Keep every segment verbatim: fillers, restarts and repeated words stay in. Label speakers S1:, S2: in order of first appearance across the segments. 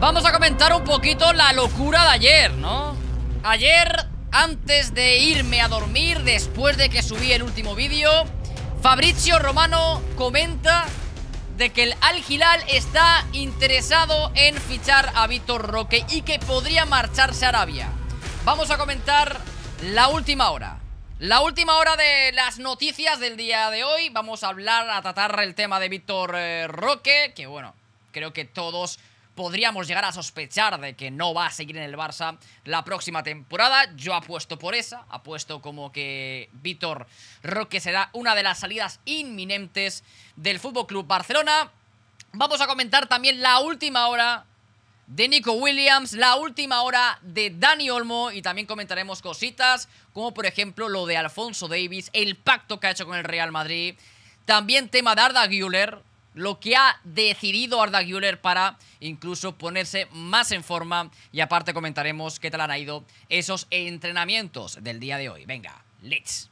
S1: Vamos a comentar un poquito la locura de ayer, ¿no? Ayer, antes de irme a dormir, después de que subí el último vídeo, Fabrizio Romano comenta de que el Al Hilal está interesado en fichar a Vitor Roque y que podría marcharse a Arabia. Vamos a comentar la última hora. La última hora de las noticias del día de hoy. Vamos a hablar, a tratar el tema de Vitor eh, Roque, que bueno, creo que todos podríamos llegar a sospechar de que no va a seguir en el Barça la próxima temporada. Yo apuesto por esa, apuesto como que Vitor Roque será una de las salidas inminentes del F C Barcelona. Vamos a comentar también la última hora de Nico Williams, la última hora de Dani Olmo, y también comentaremos cositas como por ejemplo lo de Alphonso Davies, el pacto que ha hecho con el Real Madrid, también tema de Arda Güler, lo que ha decidido Arda Güler para incluso ponerse más en forma, y aparte comentaremos qué tal han ido esos entrenamientos del día de hoy. Venga, let's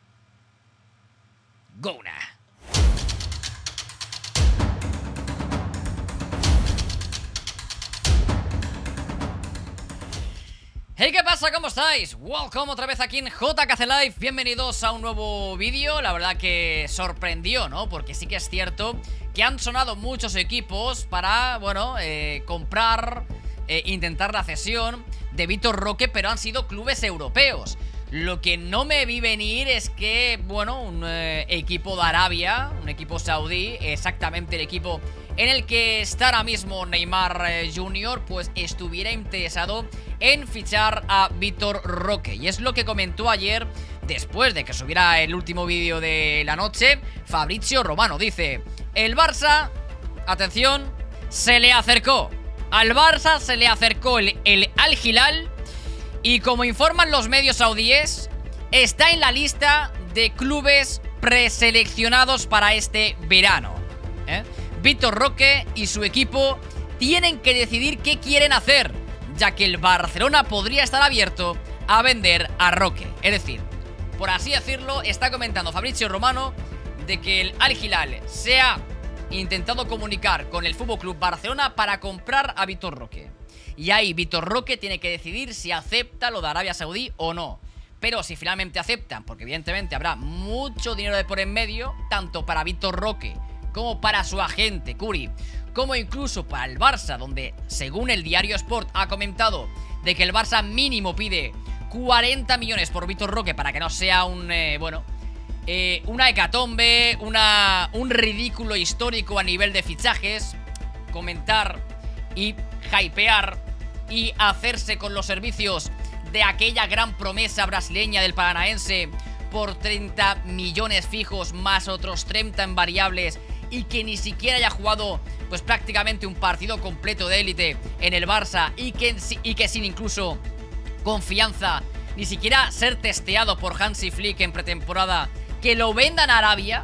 S1: go now. Hey, ¿qué pasa? ¿Cómo estáis? Welcome otra vez aquí en J K C Live. Bienvenidos a un nuevo vídeo. La verdad que sorprendió, ¿no? Porque sí que es cierto que han sonado muchos equipos para, bueno, eh, comprar, eh, intentar la cesión de Vitor Roque, pero han sido clubes europeos. Lo que no me vi venir es que, bueno, un eh, equipo de Arabia, un equipo saudí, exactamente el equipo en el que está ahora mismo Neymar eh, junior, pues estuviera interesado en fichar a Vitor Roque. Y es lo que comentó ayer, después de que subiera el último vídeo de la noche, Fabrizio Romano. Dice: el Barça, atención, se le acercó. Al Barça se le acercó el, el Al Hilal, y como informan los medios saudíes, está en la lista de clubes preseleccionados para este verano. ¿Eh? Vitor Roque y su equipo tienen que decidir qué quieren hacer, ya que el Barcelona podría estar abierto a vender a Roque. Es decir, por así decirlo, está comentando Fabrizio Romano de que el Al Hilal se ha intentado comunicar con el F C Barcelona para comprar a Vitor Roque. Y ahí Vitor Roque tiene que decidir si acepta lo de Arabia Saudí o no. Pero si finalmente aceptan, porque evidentemente habrá mucho dinero de por en medio, tanto para Vitor Roque como para su agente Curi, como incluso para el Barça, donde según el diario Sport ha comentado de que el Barça mínimo pide cuarenta millones por Vitor Roque para que no sea un, eh, bueno, eh, una hecatombe, una, un ridículo histórico a nivel de fichajes. Comentar y hypear y hacerse con los servicios de aquella gran promesa brasileña del Paranaense por treinta millones fijos más otros treinta en variables, y que ni siquiera haya jugado pues prácticamente un partido completo de élite en el Barça, y que, y que sin incluso confianza, ni siquiera ser testeado por Hansi Flick en pretemporada, que lo vendan a Arabia.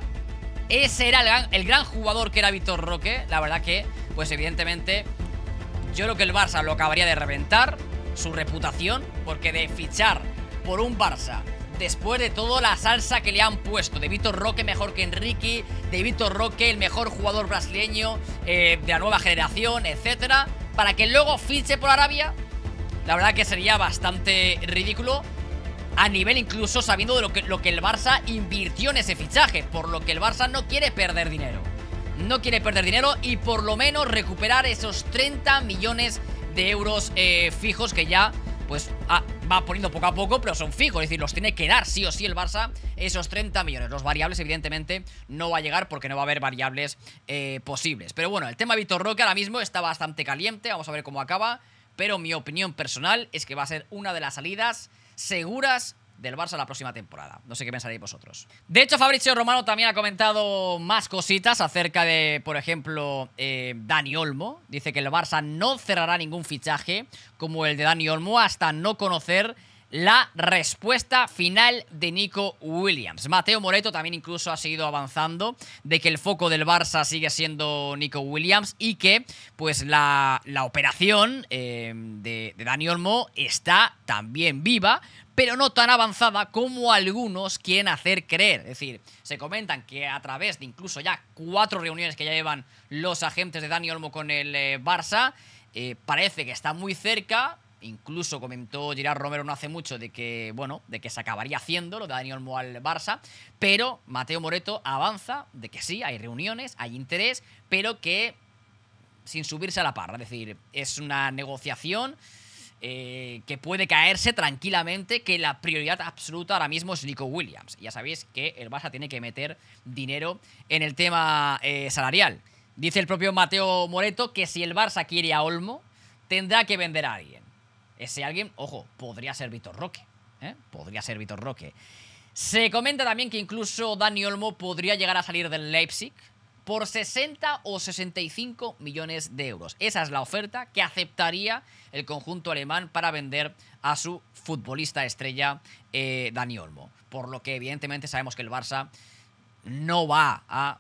S1: Ese era el gran, el gran jugador que era Vitor Roque. La verdad que, pues evidentemente, yo creo que el Barça lo acabaría de reventar, su reputación, porque de fichar por un Barça, después de toda la salsa que le han puesto de Vitor Roque mejor que Enrique, de Vitor Roque el mejor jugador brasileño eh, de la nueva generación, etcétera, para que luego fiche por Arabia, la verdad que sería bastante ridículo, a nivel incluso sabiendo de lo que, lo que el Barça invirtió en ese fichaje, por lo que el Barça no quiere perder dinero. No quiere perder dinero y por lo menos recuperar esos treinta millones de euros eh, fijos que ya pues ah, va poniendo poco a poco, pero son fijos, es decir, los tiene que dar sí o sí el Barça, esos treinta millones. Los variables evidentemente no va a llegar porque no va a haber variables eh, posibles. Pero bueno, el tema de Vitor Roque ahora mismo está bastante caliente, vamos a ver cómo acaba, pero mi opinión personal es que va a ser una de las salidas seguras del Barça la próxima temporada. No sé qué pensaréis vosotros. De hecho, Fabrizio Romano también ha comentado más cositas acerca de, por ejemplo, eh, Dani Olmo. Dice que el Barça no cerrará ningún fichaje como el de Dani Olmo hasta no conocer la respuesta final de Nico Williams. Mateo Moreto también incluso ha seguido avanzando de que el foco del Barça sigue siendo Nico Williams y que pues la, la operación eh, de, de Dani Olmo está también viva, pero no tan avanzada como algunos quieren hacer creer. Es decir, se comentan que a través de incluso ya cuatro reuniones que ya llevan los agentes de Dani Olmo con el eh, Barça, eh, parece que está muy cerca. Incluso comentó Gerard Romero no hace mucho de que, bueno, de que se acabaría haciendo lo de Dani Olmo al Barça, pero Mateo Moretto avanza de que sí, hay reuniones, hay interés, pero que sin subirse a la parra. Es decir, es una negociación eh, que puede caerse tranquilamente, que la prioridad absoluta ahora mismo es Nico Williams. Ya sabéis que el Barça tiene que meter dinero en el tema eh, salarial. Dice el propio Mateo Moretto que si el Barça quiere a Olmo, tendrá que vender a alguien. Ese alguien, ojo, podría ser Vitor Roque, ¿eh? Podría ser Vitor Roque. Se comenta también que incluso Dani Olmo podría llegar a salir del Leipzig por sesenta o sesenta y cinco millones de euros. Esa es la oferta que aceptaría el conjunto alemán para vender a su futbolista estrella, eh, Dani Olmo. Por lo que evidentemente sabemos que el Barça no va a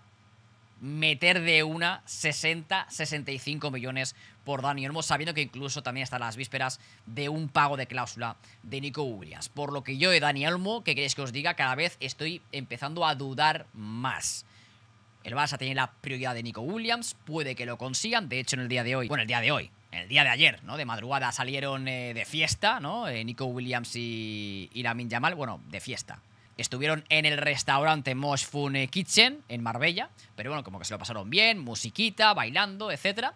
S1: meter de una sesenta, sesenta y cinco millones por Dani Olmo, sabiendo que incluso también está a las vísperas de un pago de cláusula de Nico Williams. Por lo que yo de Dani Olmo, ¿qué queréis que os diga? Cada vez estoy empezando a dudar más. El Barça tiene la prioridad de Nico Williams, puede que lo consigan. De hecho, en el día de hoy, bueno, el día de hoy, el día de ayer, ¿no? De madrugada salieron eh, de fiesta, ¿no? Eh, Nico Williams y, y Lamine Yamal, bueno, de fiesta. Estuvieron en el restaurante Mosh Fun Kitchen en Marbella, pero bueno, como que se lo pasaron bien, musiquita, bailando, etcétera.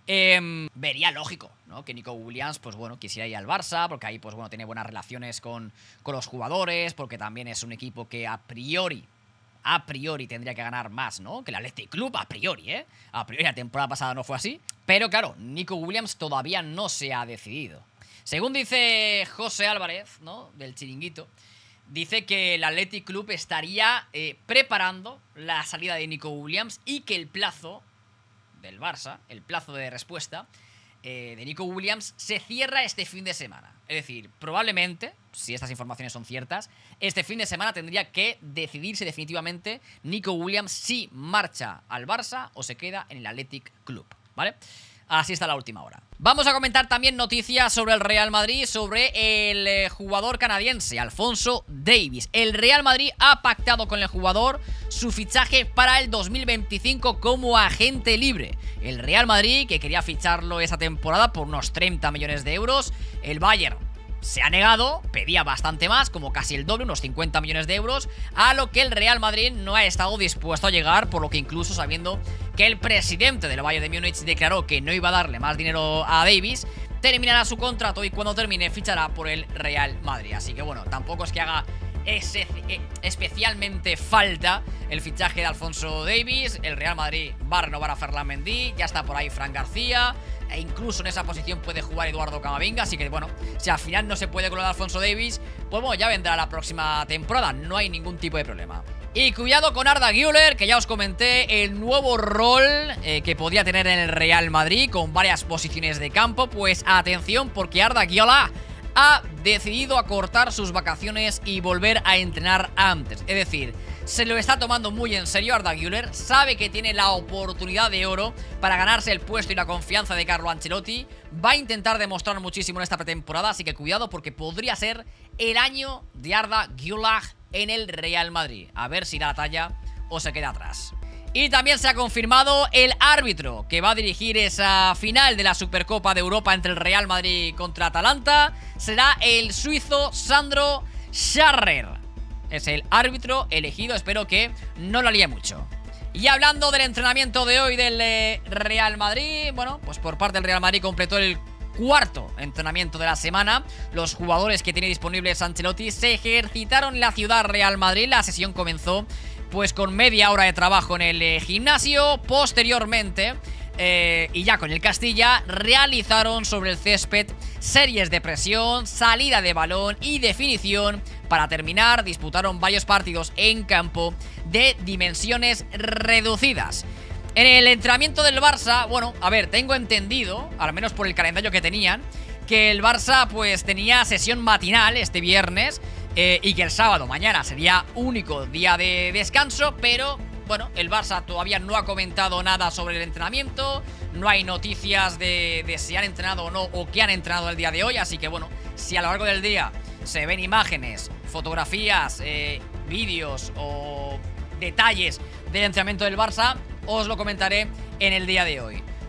S1: Eh, vería lógico, ¿no? Que Nico Williams, pues bueno, quisiera ir al Barça, porque ahí, pues bueno, tiene buenas relaciones con, con los jugadores, porque también es un equipo que a priori, a priori tendría que ganar más, ¿no? Que el Athletic Club, a priori, ¿eh? A priori la temporada pasada no fue así, pero claro, Nico Williams todavía no se ha decidido. Según dice José Álvarez, ¿no? Del Chiringuito, dice que el Athletic Club estaría eh, preparando la salida de Nico Williams y que el plazo del Barça, el plazo de respuesta eh, de Nico Williams se cierra este fin de semana. Es decir, probablemente, si estas informaciones son ciertas, este fin de semana tendría que decidirse definitivamente Nico Williams si marcha al Barça o se queda en el Athletic Club, ¿vale? Así está la última hora. Vamos a comentar también noticias sobre el Real Madrid, sobre el eh, jugador canadiense, Alphonso Davies. El Real Madrid ha pactado con el jugador su fichaje para el dos mil veinticinco como agente libre. El Real Madrid, que quería ficharlo esa temporada por unos treinta millones de euros, el Bayern se ha negado, pedía bastante más, como casi el doble, unos cincuenta millones de euros, a lo que el Real Madrid no ha estado dispuesto a llegar, por lo que incluso sabiendo que el presidente del Bayern de Múnich declaró que no iba a darle más dinero a Davies, terminará su contrato y cuando termine fichará por el Real Madrid. Así que bueno, tampoco es que haga ese, eh, especialmente falta el fichaje de Alphonso Davies. El Real Madrid va a renovar a Ferland Mendy, ya está por ahí Fran García, e incluso en esa posición puede jugar Eduardo Camavinga. Así que bueno, si al final no se puede colar a Alphonso Davies, pues bueno, ya vendrá la próxima temporada, no hay ningún tipo de problema. Y cuidado con Arda Güler, que ya os comenté el nuevo rol eh, que podía tener en el Real Madrid, con varias posiciones de campo. Pues atención, porque Arda Güler ha decidido acortar sus vacaciones y volver a entrenar antes. Es decir, se lo está tomando muy en serio Arda Güler, sabe que tiene la oportunidad de oro para ganarse el puesto y la confianza de Carlo Ancelotti. Va a intentar demostrar muchísimo en esta pretemporada, así que cuidado porque podría ser el año de Arda Güler en el Real Madrid. A ver si da la talla o se queda atrás. Y también se ha confirmado el árbitro que va a dirigir esa final de la Supercopa de Europa entre el Real Madrid contra Atalanta. Será el suizo Sandro Scharrer. Es el árbitro elegido, espero que no lo líe mucho. Y hablando del entrenamiento de hoy del eh, Real Madrid, bueno, pues por parte del Real Madrid completó el cuarto entrenamiento de la semana. Los jugadores que tiene disponibles Ancelotti se ejercitaron en la ciudad Real Madrid. La sesión comenzó pues con media hora de trabajo en el eh, gimnasio. Posteriormente eh, y ya con el Castilla realizaron sobre el césped series de presión, salida de balón y definición. Para terminar, disputaron varios partidos en campo de dimensiones reducidas. En el entrenamiento del Barça, bueno, a ver, tengo entendido, al menos por el calendario que tenían, que el Barça pues tenía sesión matinal este viernes eh, y que el sábado, mañana, sería único día de descanso, pero bueno, el Barça todavía no ha comentado nada sobre el entrenamiento, no hay noticias de, de si han entrenado o no o qué han entrenado el día de hoy, así que bueno, si a lo largo del día se ven imágenes, fotografías, eh, vídeos o detalles del entrenamiento del Barça, os lo comentaré en el día de hoy.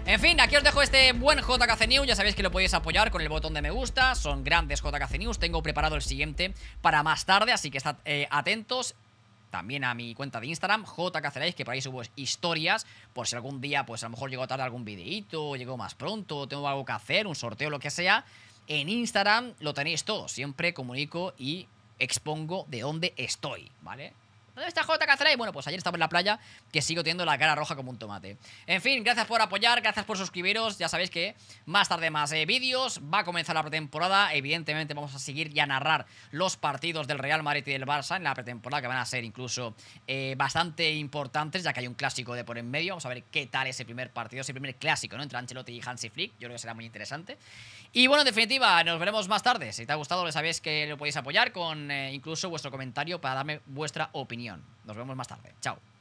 S1: En fin, aquí os dejo este buen J K C News. Ya sabéis que lo podéis apoyar con el botón de me gusta. Son grandes J K C News. Tengo preparado el siguiente para más tarde, así que estad eh, atentos. También a mi cuenta de Instagram, J K C Live, que por ahí subo historias. Por si algún día, pues a lo mejor llego tarde algún videíto, llego más pronto, tengo algo que hacer, un sorteo, lo que sea. En Instagram lo tenéis todo. Siempre comunico y expongo de dónde estoy, ¿vale? ¿Dónde está J K C Live? Bueno, pues ayer estaba en la playa, que sigo teniendo la cara roja como un tomate. En fin, gracias por apoyar, gracias por suscribiros. Ya sabéis que más tarde más eh, vídeos. Va a comenzar la pretemporada. Evidentemente vamos a seguir y a narrar los partidos del Real Madrid y del Barça en la pretemporada, que van a ser incluso eh, bastante importantes, ya que hay un clásico de por en medio. Vamos a ver qué tal ese primer partido, ese primer clásico, ¿no? Entre Ancelotti y Hansi Flick. Yo creo que será muy interesante. Y bueno, en definitiva, nos veremos más tarde. Si te ha gustado, ya sabéis que lo podéis apoyar con eh, incluso vuestro comentario para darme vuestra opinión. Nos vemos más tarde. Chao.